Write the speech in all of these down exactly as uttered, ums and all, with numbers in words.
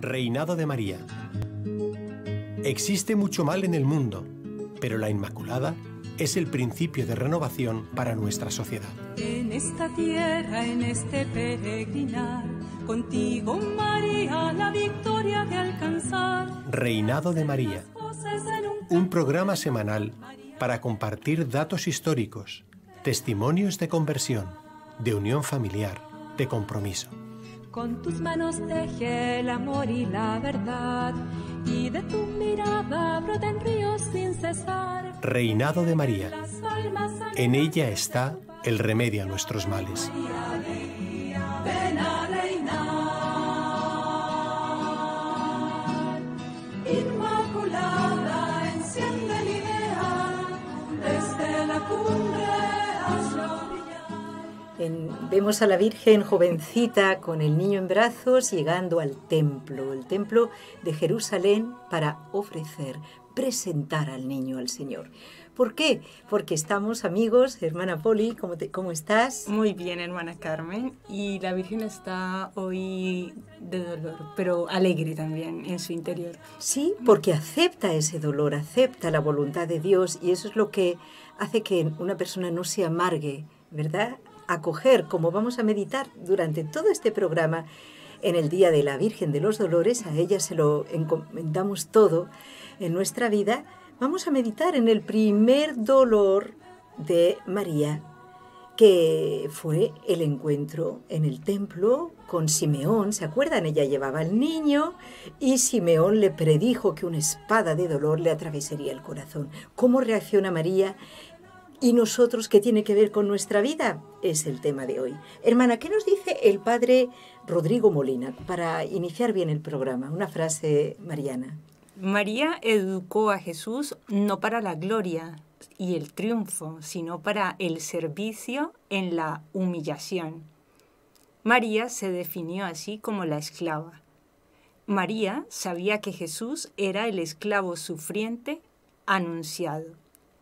Reinado de María. Existe mucho mal en el mundo, pero la Inmaculada es el principio de renovación para nuestra sociedad. En esta tierra, en este peregrinar, contigo, María, la victoria de alcanzar. Reinado de María. Un programa semanal para compartir datos históricos, testimonios de conversión, de unión familiar, de compromiso. Con tus manos teje el amor y la verdad, y de tu mirada brotan ríos sin cesar. Reinado de María. En ella está el remedio a nuestros males. Ven a reinar. Inmaculada, enciende el ideal, desde la cumbre hazlo brillar. En, vemos a la Virgen jovencita con el niño en brazos llegando al templo, el templo de Jerusalén, para ofrecer, presentar al niño al Señor. ¿Por qué? Porque estamos amigos. Hermana Poli, ¿cómo, te, ¿cómo estás? Muy bien, hermana Carmen. Y la Virgen está hoy de dolor, pero alegre también en su interior. Sí, porque acepta ese dolor, acepta la voluntad de Dios, y eso es lo que hace que una persona no se amargue, ¿verdad? Acoger, como vamos a meditar durante todo este programa, en el Día de la Virgen de los Dolores, a ella se lo encomendamos todo en nuestra vida. Vamos a meditar en el primer dolor de María, que fue el encuentro en el templo con Simeón. ¿Se acuerdan? Ella llevaba al niño y Simeón le predijo que una espada de dolor le atravesaría el corazón. ¿Cómo reacciona María? ¿Y nosotros qué tiene que ver con nuestra vida? Es el tema de hoy. Hermana, ¿qué nos dice el padre Rodrigo Molina para iniciar bien el programa? Una frase mariana. María educó a Jesús no para la gloria y el triunfo, sino para el servicio en la humillación. María se definió así como la esclava. María sabía que Jesús era el esclavo sufriente anunciado.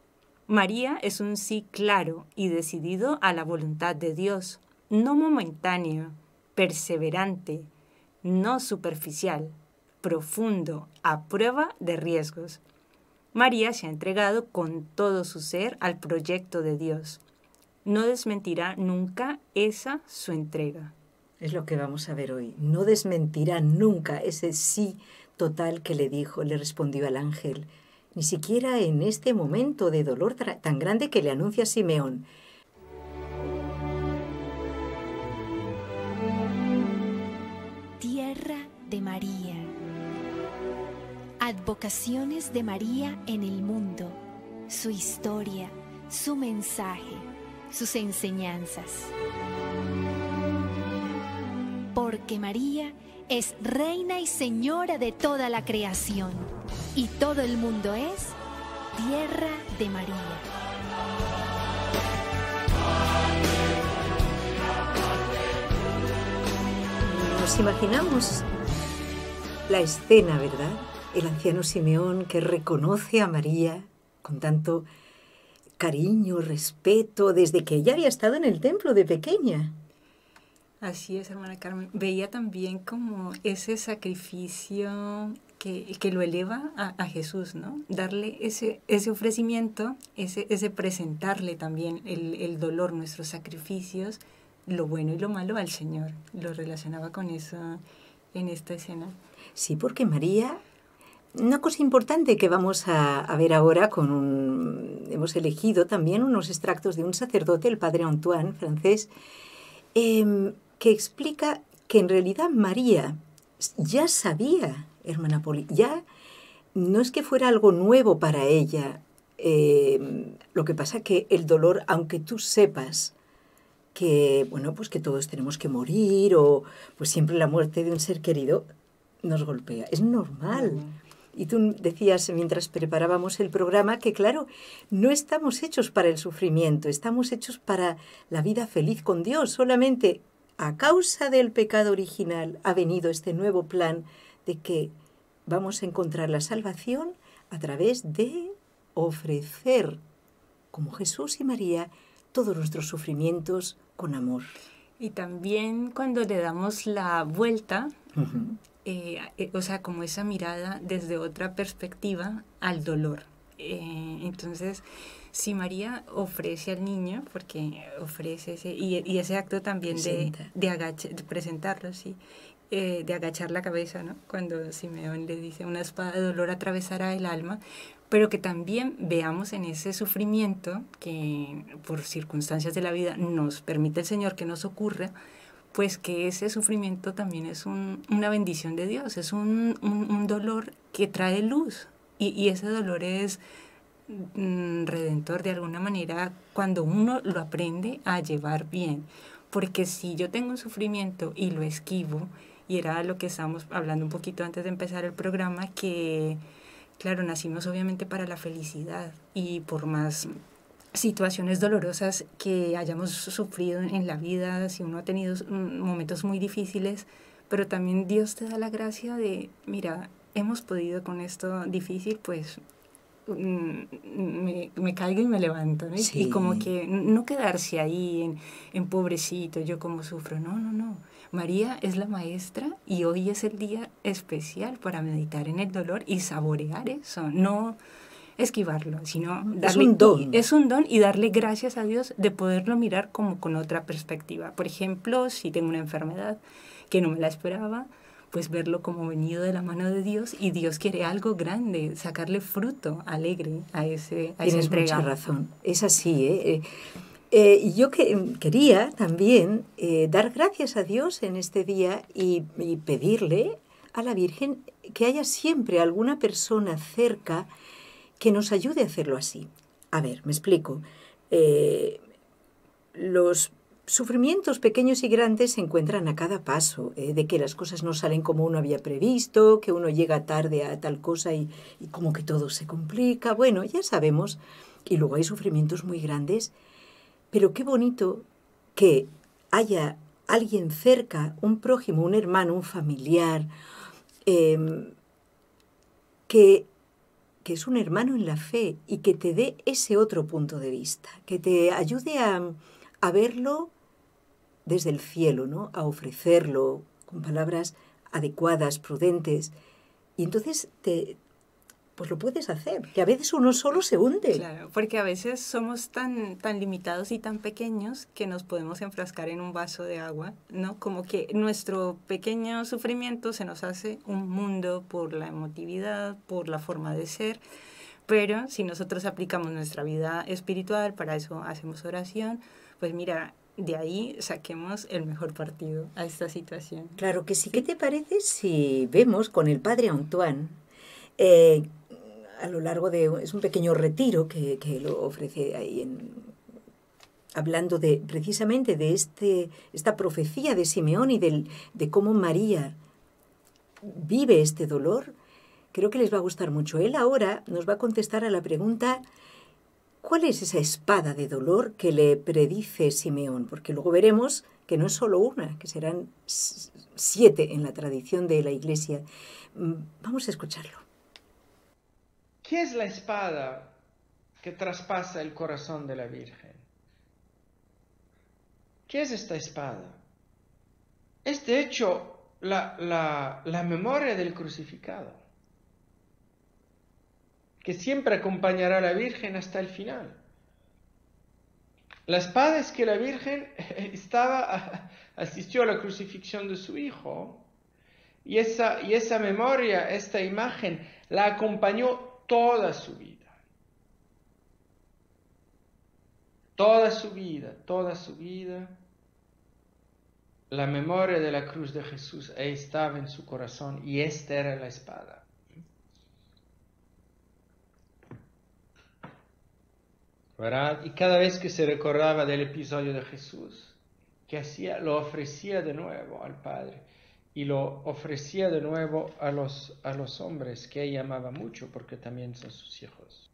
María es un sí claro y decidido a la voluntad de Dios, no momentáneo, perseverante, no superficial, profundo, a prueba de riesgos. María se ha entregado con todo su ser al proyecto de Dios. No desmentirá nunca esa su entrega. Es lo que vamos a ver hoy. No desmentirá nunca ese sí total que le dijo, le respondió al ángel. Ni siquiera en este momento de dolor tan grande que le anuncia Simeón. Tierra de María. Advocaciones de María en el mundo, su historia, su mensaje, sus enseñanzas. Porque María es reina y señora de toda la creación, y todo el mundo es tierra de María. Nos imaginamos la escena, ¿verdad? El anciano Simeón que reconoce a María con tanto cariño, respeto, desde que ella había estado en el templo de pequeña. Así es, hermana Carmen. Veía también como ese sacrificio que, que lo eleva a, a Jesús, ¿no? Darle ese, ese ofrecimiento, ese, ese presentarle también el, el dolor, nuestros sacrificios, lo bueno y lo malo al Señor. Lo relacionaba con eso en esta escena. Sí, porque María... Una cosa importante que vamos a, a ver ahora, con un, hemos elegido también unos extractos de un sacerdote, el padre Antoine, francés, eh, que explica que en realidad María ya sabía, hermana Poli, ya no es que fuera algo nuevo para ella. Eh, lo que pasa que el dolor, aunque tú sepas que, bueno, pues que todos tenemos que morir, o pues siempre la muerte de un ser querido nos golpea, es normal. Mm. Y tú decías mientras preparábamos el programa que, claro, no estamos hechos para el sufrimiento, estamos hechos para la vida feliz con Dios. Solamente a causa del pecado original ha venido este nuevo plan de que vamos a encontrar la salvación a través de ofrecer, como Jesús y María, todos nuestros sufrimientos con amor. Y también cuando le damos la vuelta, uh-huh. eh, eh, o sea, como esa mirada desde otra perspectiva al dolor. Eh, entonces, si María ofrece al niño, porque ofrece ese, y, y ese acto también Presenta. de, de, agacha, de presentarlo, sí, eh, de agachar la cabeza, ¿no? Cuando Simeón le dice, una espada de dolor atravesará el alma, pero que también veamos en ese sufrimiento que por circunstancias de la vida nos permite el Señor que nos ocurra, pues que ese sufrimiento también es un, una bendición de Dios, es un, un, un dolor que trae luz, y, y ese dolor es mm, redentor de alguna manera cuando uno lo aprende a llevar bien, porque si yo tengo un sufrimiento y lo esquivo, y era lo que estábamos hablando un poquito antes de empezar el programa, que claro, nacimos obviamente para la felicidad, y por más situaciones dolorosas que hayamos sufrido en la vida, si uno ha tenido momentos muy difíciles, pero también Dios te da la gracia de, mira, hemos podido con esto difícil, pues me, me caigo y me levanto, ¿no? Sí. Y como que no quedarse ahí en, en pobrecito, yo como sufro, no, no, no. María es la maestra y hoy es el día especial para meditar en el dolor y saborear eso, no esquivarlo, sino darle, es un don. Es un don y darle gracias a Dios de poderlo mirar como con otra perspectiva. Por ejemplo, si tengo una enfermedad que no me la esperaba, pues verlo como venido de la mano de Dios, y Dios quiere algo grande, sacarle fruto alegre a ese a Tienes esa entrega. Mucha razón, es así, ¿eh? eh Eh, yo que, quería también eh, dar gracias a Dios en este día y, y pedirle a la Virgen que haya siempre alguna persona cerca que nos ayude a hacerlo así. A ver, me explico. Eh, los sufrimientos pequeños y grandes se encuentran a cada paso, eh, de que las cosas no salen como uno había previsto, que uno llega tarde a tal cosa y, y como que todo se complica. Bueno, ya sabemos. Y luego hay sufrimientos muy grandes. Pero qué bonito que haya alguien cerca, un prójimo, un hermano, un familiar, eh, que, que es un hermano en la fe y que te dé ese otro punto de vista, que te ayude a, a verlo desde el cielo, ¿no? A ofrecerlo con palabras adecuadas, prudentes. Y entonces te... pues lo puedes hacer, que a veces uno solo se hunde. Claro, porque a veces somos tan, tan limitados y tan pequeños que nos podemos enfrascar en un vaso de agua, ¿no? Como que nuestro pequeño sufrimiento se nos hace un mundo por la emotividad, por la forma de ser, pero si nosotros aplicamos nuestra vida espiritual, para eso hacemos oración, pues mira, de ahí saquemos el mejor partido a esta situación. Claro que sí. ¿Qué te parece si vemos con el padre Antoine, eh, a lo largo de... es un pequeño retiro que, que lo ofrece ahí, en, hablando de precisamente de este, esta profecía de Simeón y del, de cómo María vive este dolor? Creo que les va a gustar mucho. Él ahora nos va a contestar a la pregunta, ¿cuál es esa espada de dolor que le predice Simeón? Porque luego veremos que no es solo una, que serán siete en la tradición de la Iglesia. Vamos a escucharlo. ¿Qué es la espada que traspasa el corazón de la Virgen? ¿Qué es esta espada? Es de hecho la, la, la memoria del crucificado, que siempre acompañará a la Virgen hasta el final. La espada es que la Virgen estaba, asistió a la crucifixión de su hijo, y esa, y esa memoria, esta imagen, la acompañó toda su vida, toda su vida, toda su vida, la memoria de la cruz de Jesús estaba en su corazón y esta era la espada. ¿Verdad? Y cada vez que se recordaba del episodio de Jesús, ¿qué hacía? Lo ofrecía de nuevo al Padre. Y lo ofrecía de nuevo a los, a los hombres que ella amaba mucho, porque también son sus hijos.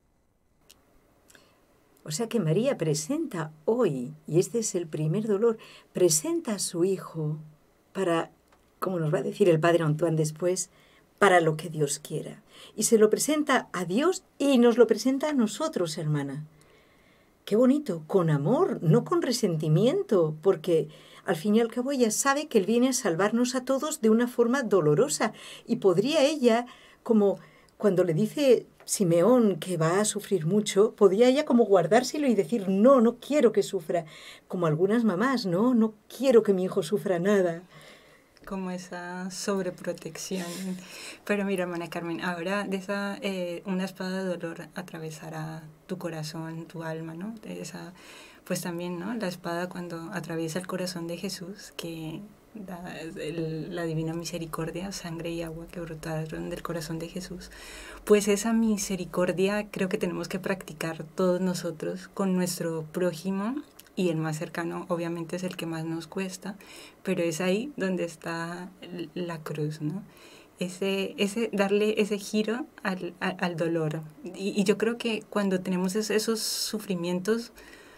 O sea que María presenta hoy, y este es el primer dolor, presenta a su hijo para, como nos va a decir el padre Antoine después, para lo que Dios quiera. Y se lo presenta a Dios y nos lo presenta a nosotros, hermana. Qué bonito, con amor, no con resentimiento, porque Al fin y al cabo ella sabe que Él viene a salvarnos a todos de una forma dolorosa. Y podría ella, como cuando le dice Simeón que va a sufrir mucho, podía ella como guardárselo y decir, no, no quiero que sufra. Como algunas mamás, no, no quiero que mi hijo sufra nada. Como esa sobreprotección. Pero mira, hermana Carmen, ahora de esa, eh, una espada de dolor atravesará tu corazón, tu alma, ¿no? De esa, pues también, ¿no? La espada cuando atraviesa el corazón de Jesús, que la, el, la divina misericordia, sangre y agua que brotaron del corazón de Jesús, pues esa misericordia creo que tenemos que practicar todos nosotros con nuestro prójimo. Y el más cercano obviamente es el que más nos cuesta, pero es ahí donde está la cruz, ¿no? Ese, ese, darle ese giro al, al, al dolor. Y, y yo creo que cuando tenemos esos, esos sufrimientos,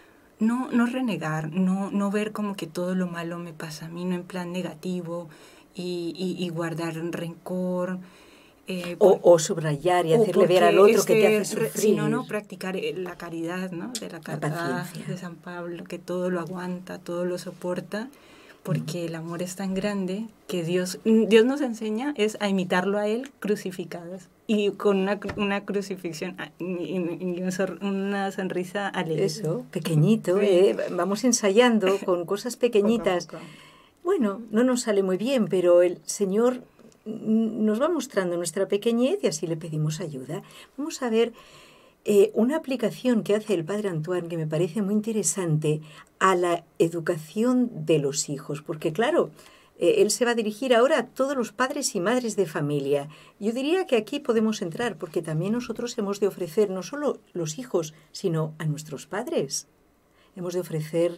no, no renegar, no, no ver como que todo lo malo me pasa a mí, no en plan negativo, y, y, y guardar rencor. Eh, o, o subrayar y hacerle ver al otro que te hace sufrir. Sino, no, practicar la caridad, ¿no? De la carta de San Pablo, que todo lo aguanta, todo lo soporta, porque mm. el amor es tan grande que Dios, Dios nos enseña es a imitarlo a Él crucificadas y con una, una crucifixión y, y una sonrisa alegre. Eso, pequeñito, sí. ¿eh? Vamos ensayando con cosas pequeñitas. Poco a poco. Bueno, no nos sale muy bien, pero el Señor nos va mostrando nuestra pequeñez y así le pedimos ayuda. Vamos a ver eh, una aplicación que hace el Padre Antoine que me parece muy interesante a la educación de los hijos, porque claro, eh, él se va a dirigir ahora a todos los padres y madres de familia. Yo diría que aquí podemos entrar, porque también nosotros hemos de ofrecer no solo los hijos, sino a nuestros padres. Hemos de ofrecer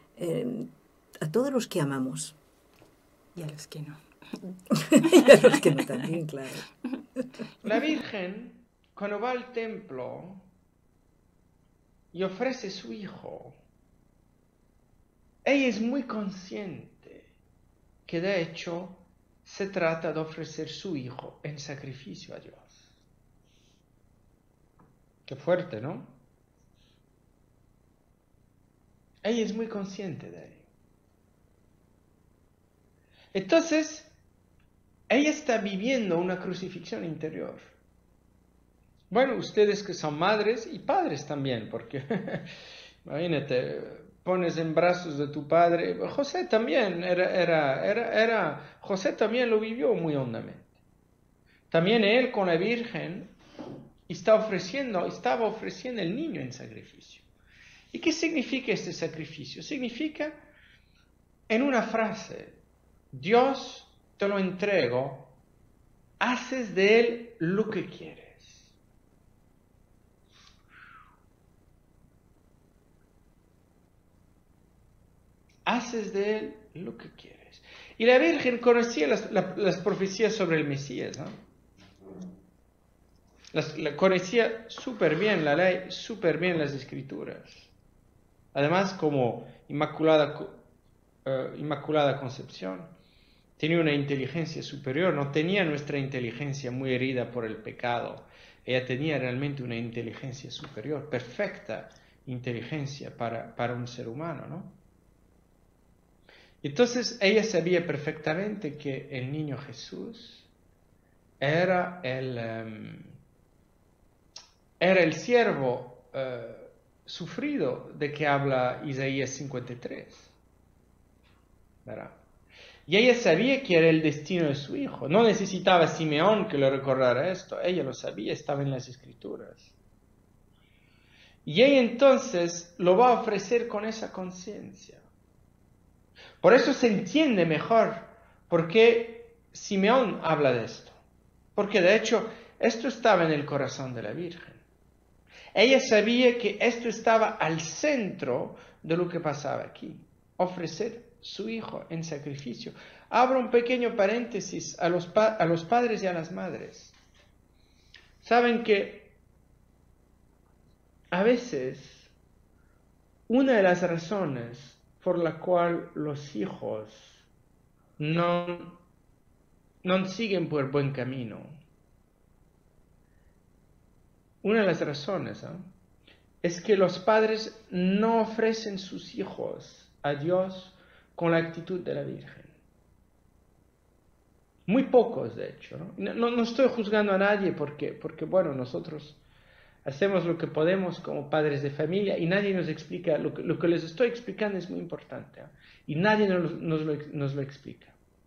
eh, a todos los que amamos. Y a los que no. Y a los que no también, claro. La Virgen, cuando va al templo y ofrece su hijo, ella es muy consciente que de hecho se trata de ofrecer su hijo en sacrificio a Dios. Qué fuerte, ¿no? Ella es muy consciente de ello. Entonces, ella está viviendo una crucifixión interior. Bueno, ustedes que son madres y padres también, porque imagínate, pones en brazos de tu padre. José también era, era, era, era, José también lo vivió muy hondamente. También él con la Virgen está ofreciendo, estaba ofreciendo el niño en sacrificio. ¿Y qué significa este sacrificio? Significa, en una frase, Dios te lo entrego, haces de él lo que quieres. Haces de él lo que quieres. Y la Virgen conocía las, las, las profecías sobre el Mesías, ¿no? Las, la, conocía súper bien la ley, súper bien las escrituras. Además, como Inmaculada, uh, Inmaculada Concepción, tenía una inteligencia superior, no tenía nuestra inteligencia muy herida por el pecado. Ella tenía realmente una inteligencia superior, perfecta inteligencia para, para un ser humano, ¿no? Entonces ella sabía perfectamente que el niño Jesús era el, um, era el siervo uh, sufrido de que habla Isaías cincuenta y tres, ¿verdad? Y ella sabía que era el destino de su hijo. No necesitaba a Simeón que le recordara esto. Ella lo sabía, estaba en las Escrituras. Y ella entonces lo va a ofrecer con esa conciencia. Por eso se entiende mejor por qué Simeón habla de esto. Porque de hecho, esto estaba en el corazón de la Virgen. Ella sabía que esto estaba al centro de lo que pasaba aquí. Ofrecer su hijo en sacrificio. Abro un pequeño paréntesis a los, pa a los padres y a las madres. Saben que a veces una de las razones por la cual los hijos no, no siguen por buen camino, una de las razones ¿eh? es que los padres no ofrecen sus hijos a Dios con la actitud de la Virgen. Muy pocos, de hecho. No, no, no estoy juzgando a nadie porque, porque, bueno, nosotros hacemos lo que podemos como padres de familia y nadie nos explica, lo que, lo que les estoy explicando es muy importante, ¿eh? Y nadie nos, nos, lo, nos lo explica.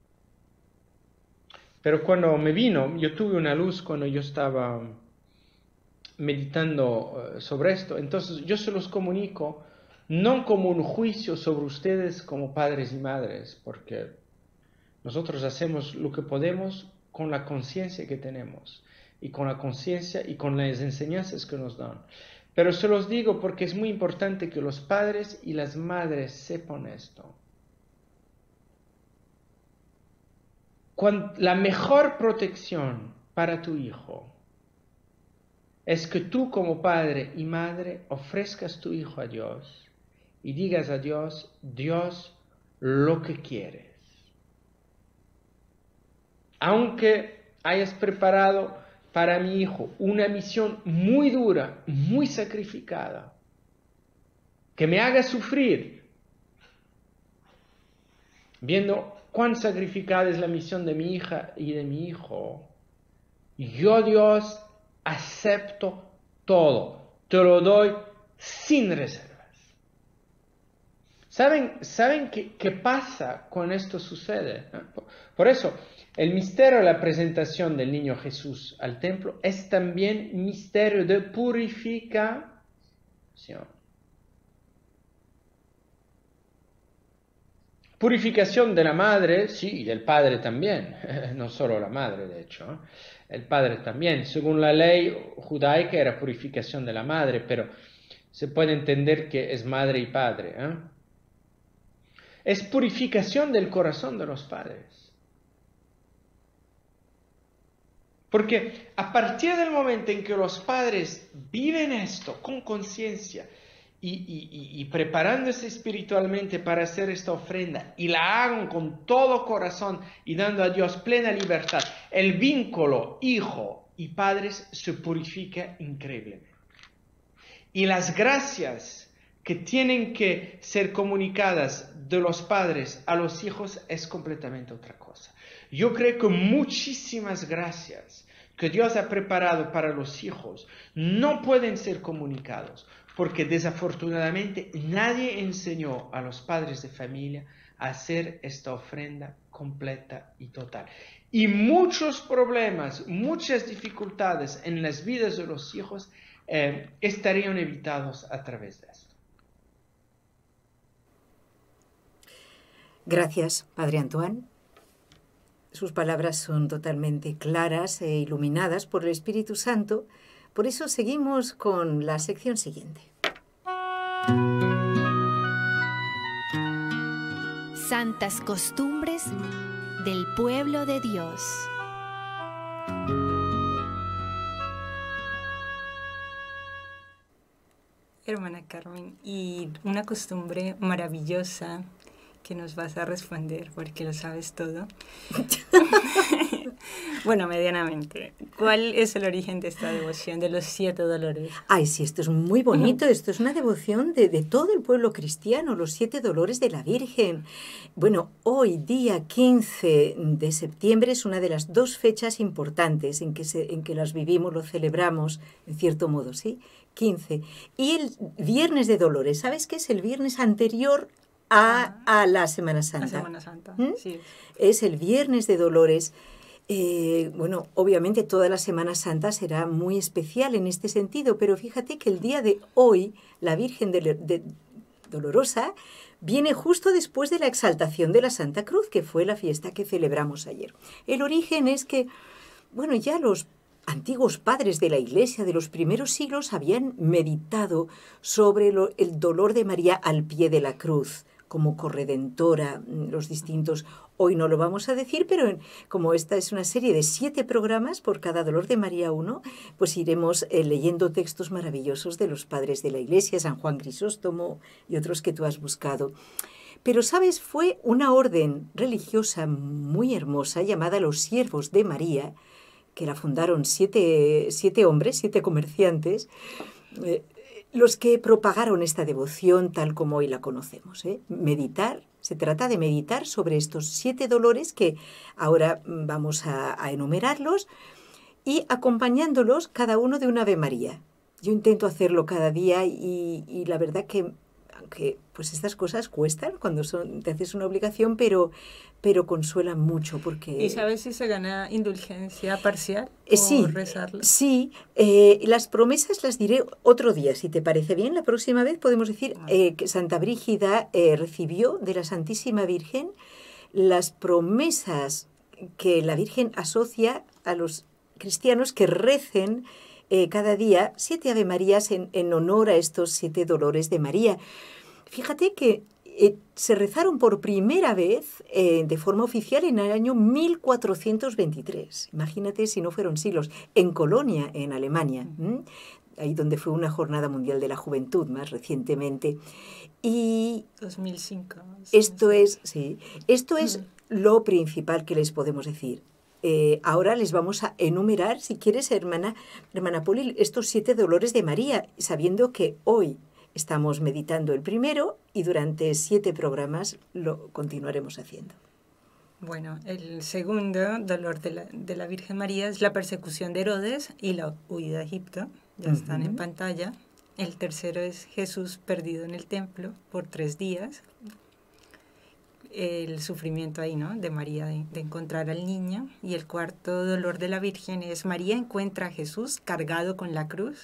Pero cuando me vino, yo tuve una luz cuando yo estaba meditando sobre esto, entonces yo se los comunico no como un juicio sobre ustedes como padres y madres, porque nosotros hacemos lo que podemos con la conciencia que tenemos, y con la conciencia y con las enseñanzas que nos dan. Pero se los digo porque es muy importante que los padres y las madres sepan esto. Cuando, la mejor protección para tu hijo es que tú como padre y madre ofrezcas tu hijo a Dios y digas a Dios, Dios, lo que quieres. Aunque hayas preparado para mi hijo una misión muy dura, muy sacrificada, que me haga sufrir, viendo cuán sacrificada es la misión de mi hija y de mi hijo, yo, Dios, acepto todo, te lo doy sin reservas. ¿Saben, ¿saben qué, qué pasa cuando esto sucede? Por eso, el misterio de la presentación del niño Jesús al templo es también misterio de purificación. Purificación de la madre, sí, y del padre también, no solo la madre de hecho, el padre también. Según la ley judaica era purificación de la madre, pero se puede entender que es madre y padre, ¿eh? Es purificación del corazón de los padres. Porque a partir del momento en que los padres viven esto con conciencia y, y, y, y preparándose espiritualmente para hacer esta ofrenda y la hagan con todo corazón y dando a Dios plena libertad, el vínculo hijo y padres se purifica increíblemente. Y las gracias que tienen que ser comunicadas de los padres a los hijos es completamente otra cosa. Yo creo que muchísimas gracias que Dios ha preparado para los hijos no pueden ser comunicados porque desafortunadamente nadie enseñó a los padres de familia a hacer esta ofrenda completa y total. Y muchos problemas, muchas dificultades en las vidas de los hijos eh, estarían evitados a través de esto. Gracias, Padre Antoine. Sus palabras son totalmente claras e iluminadas por el Espíritu Santo. Por eso seguimos con la sección siguiente. Santas costumbres del pueblo de Dios. Hermana Carmen, y una costumbre maravillosa que nos vas a responder porque lo sabes todo. Bueno, medianamente. ¿Cuál es el origen de esta devoción de los siete dolores? Ay, sí, esto es muy bonito. Esto es una devoción de, de todo el pueblo cristiano, los siete dolores de la Virgen. Bueno, hoy, día quince de septiembre, es una de las dos fechas importantes en que, se, en que las vivimos, lo celebramos, en cierto modo, ¿sí? quince. Y el Viernes de Dolores, ¿sabes qué es el viernes anterior a, a la Semana Santa? La Semana Santa, ¿Mm? sí. Es el Viernes de Dolores. Eh, bueno, obviamente toda la Semana Santa será muy especial en este sentido, pero fíjate que el día de hoy, la Virgen de, de Dolorosa viene justo después de la exaltación de la Santa Cruz, que fue la fiesta que celebramos ayer. El origen es que, bueno, ya los antiguos padres de la Iglesia de los primeros siglos habían meditado sobre lo, el dolor de María al pie de la cruz, como corredentora, los distintos. Hoy no lo vamos a decir, pero como esta es una serie de siete programas, por cada dolor de María uno, pues iremos eh, leyendo textos maravillosos de los padres de la Iglesia, San Juan Crisóstomo y otros que tú has buscado. Pero, ¿sabes? Fue una orden religiosa muy hermosa llamada los Siervos de María, que la fundaron siete, siete hombres, siete comerciantes, eh, los que propagaron esta devoción tal como hoy la conocemos, ¿eh? Meditar Se trata de meditar sobre estos siete dolores que ahora vamos a, a enumerarlos y acompañándolos cada uno de una Ave María. Yo intento hacerlo cada día y, y la verdad que, aunque pues estas cosas cuestan cuando son, te haces una obligación, pero, pero consuelan mucho porque... ¿Y sabes si se gana indulgencia parcial eh, o sí, rezarla? Sí, eh, las promesas las diré otro día, si te parece bien. La próxima vez podemos decir eh, que Santa Brígida eh, recibió de la Santísima Virgen las promesas que la Virgen asocia a los cristianos que recen eh, cada día siete Ave Marías en, en honor a estos siete dolores de María. Fíjate que eh, se rezaron por primera vez eh, de forma oficial en el año mil cuatrocientos veintitrés. Imagínate si no fueron siglos. En Colonia, en Alemania, ¿m? Ahí donde fue una Jornada Mundial de la Juventud más recientemente. Y dos mil cinco. Esto es, sí, esto es mm. lo principal que les podemos decir. Eh, ahora les vamos a enumerar, si quieres, hermana, hermana Poli, estos siete dolores de María, sabiendo que hoy estamos meditando el primero y durante siete programas lo continuaremos haciendo. Bueno, el segundo dolor de la, de la Virgen María es la persecución de Herodes y la huida a Egipto. Ya uh-huh. están en pantalla. El tercero es Jesús perdido en el templo por tres días. El sufrimiento ahí, ¿no? De María de, de encontrar al niño. Y el cuarto dolor de la Virgen es María encuentra a Jesús cargado con la cruz.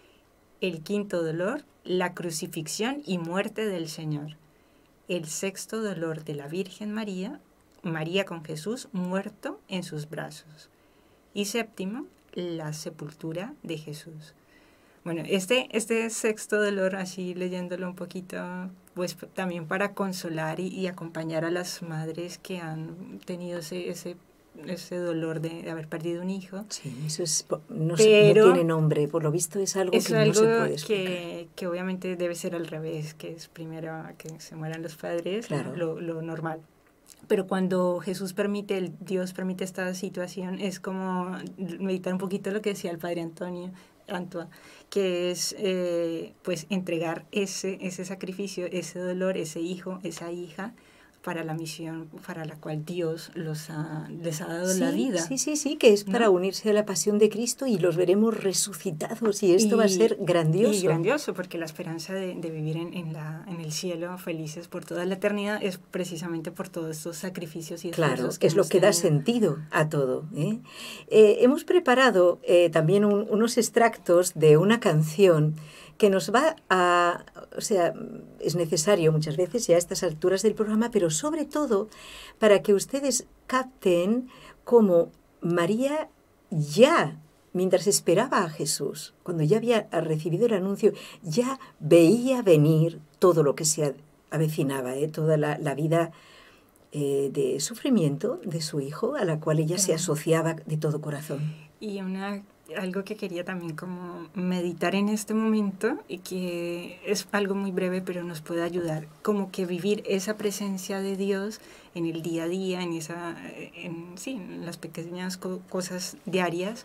El quinto dolor, la crucifixión y muerte del Señor. El sexto dolor de la Virgen María, María con Jesús muerto en sus brazos. Y séptimo, la sepultura de Jesús. Bueno, este, este sexto dolor, así leyéndolo un poquito, pues también para consolar y, y acompañar a las madres que han tenido ese, ese, ese dolor de, de haber perdido un hijo. Sí, eso es, no, se, no tiene nombre, por lo visto es algo es que algo no se puede explicar. Que, que obviamente debe ser al revés, que es primero que se mueran los padres, claro. lo, lo normal. Pero cuando Jesús permite, el Dios permite esta situación, es como meditar un poquito lo que decía el Padre Antonio, Antoine, que es eh, pues entregar ese, ese sacrificio, ese dolor, ese hijo, esa hija, para la misión para la cual Dios los ha, les ha dado sí, la vida. Sí, sí, sí, que es para ¿no? unirse a la pasión de Cristo y los veremos resucitados y esto y, va a ser grandioso. Y grandioso, porque la esperanza de, de vivir en, en, la, en el cielo felices por toda la eternidad es precisamente por todos estos sacrificios y esfuerzos. Claro, que es lo que da sentido a todo. ¿eh? Eh, hemos preparado eh, también un, unos extractos de una canción que nos va a, o sea, es necesario muchas veces ya a estas alturas del programa, pero sobre todo para que ustedes capten cómo María ya, mientras esperaba a Jesús, cuando ya había recibido el anuncio, ya veía venir todo lo que se avecinaba, ¿eh? toda la, la vida eh, de sufrimiento de su hijo, a la cual ella se asociaba de todo corazón. Y una... algo que quería también como meditar en este momento y que es algo muy breve pero nos puede ayudar, como que vivir esa presencia de Dios en el día a día, en, esa, en, sí, en las pequeñas co- cosas diarias,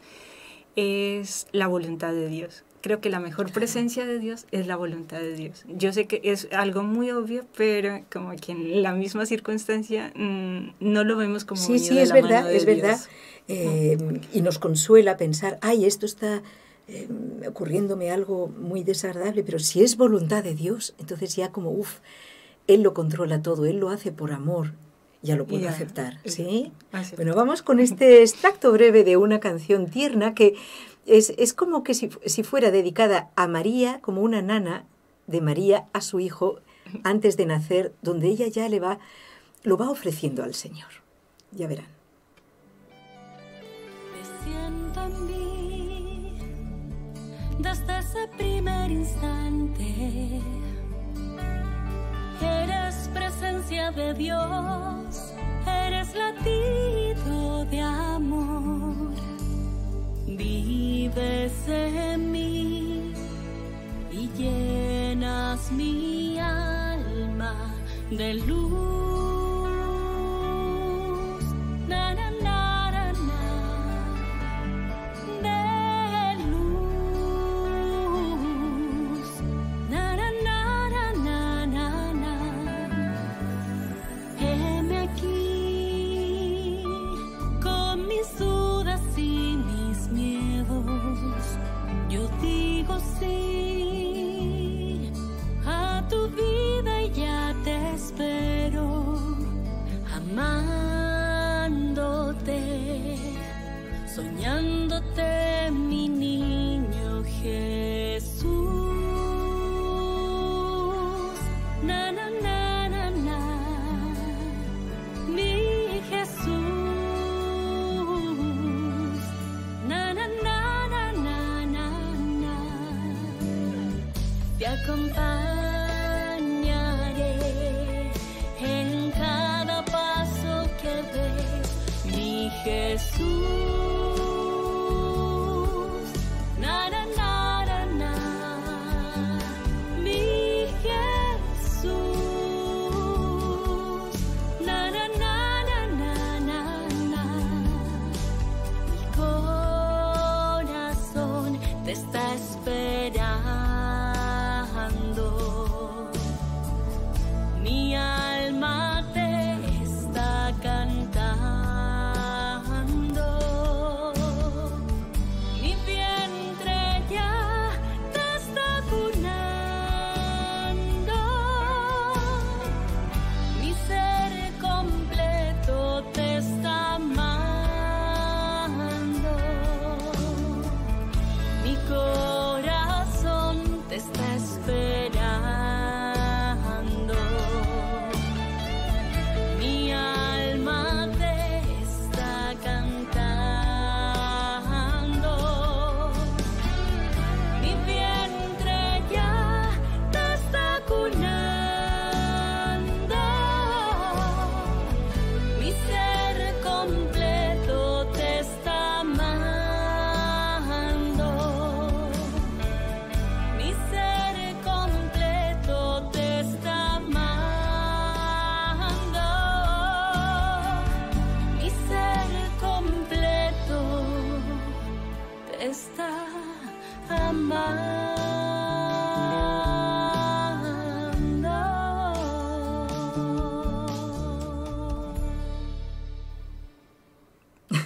es la voluntad de Dios. Creo que la mejor presencia de Dios es la voluntad de Dios. Yo sé que es algo muy obvio, pero como que en la misma circunstancia mmm, no lo vemos como sí, sí, de es la verdad, mano de es Dios. verdad. Eh, y nos consuela pensar, ay, esto está eh, ocurriéndome algo muy desagradable, pero si es voluntad de Dios, entonces ya como, uff, Él lo controla todo, Él lo hace por amor, ya lo puedo ya, aceptar, ¿sí? Aceptar. Bueno, vamos con este extracto breve de una canción tierna que es, es como que si, si fuera dedicada a María, como una nana de María a su hijo antes de nacer, donde ella ya le va, lo va ofreciendo al Señor. Ya verán. En mí, desde ese primer instante, eres presencia de Dios, eres latido de amor, vives en mí y llenas mi alma de luz. Na, na, na.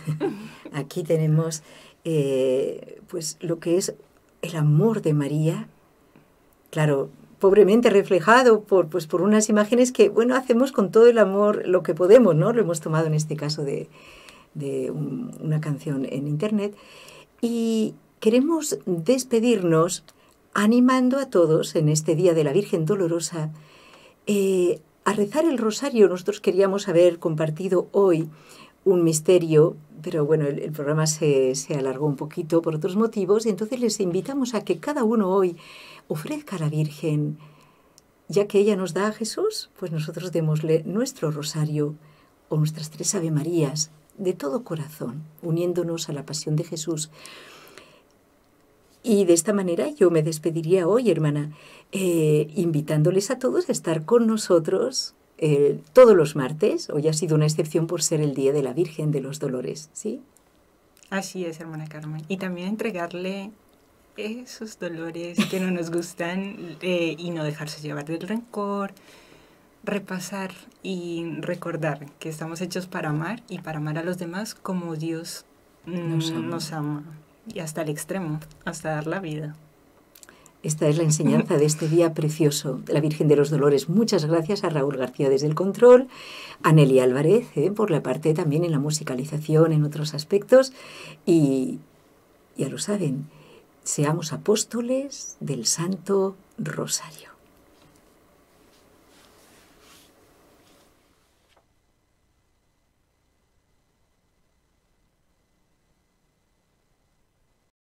Aquí tenemos eh, pues lo que es el amor de María, claro, pobremente reflejado por, pues, por unas imágenes que, bueno, hacemos con todo el amor lo que podemos, ¿no? Lo hemos tomado en este caso de, de un, una canción en internet. Y queremos despedirnos animando a todos en este Día de la Virgen Dolorosa eh, a rezar el rosario. Nosotros queríamos haber compartido hoy un misterio, pero bueno, el, el programa se, se alargó un poquito por otros motivos, y entonces les invitamos a que cada uno hoy ofrezca a la Virgen, ya que ella nos da a Jesús, pues nosotros démosle nuestro rosario o nuestras tres Ave Marías de todo corazón, uniéndonos a la pasión de Jesús. Y de esta manera yo me despediría hoy, hermana, eh, invitándoles a todos a estar con nosotros eh, todos los martes. Hoy ha sido una excepción por ser el Día de la Virgen de los Dolores, ¿sí? Así es, hermana Carmen. Y también entregarle esos dolores que no nos gustan eh, y no dejarse llevar del rencor, repasar y recordar que estamos hechos para amar y para amar a los demás como Dios mm, nos ama. nos ama. Y hasta el extremo, hasta dar la vida. Esta es la enseñanza de este día precioso de la Virgen de los Dolores. Muchas gracias a Raúl García desde el control, a Nelly Álvarez eh, por la parte también en la musicalización, en otros aspectos. Y ya lo saben, seamos apóstoles del Santo Rosario.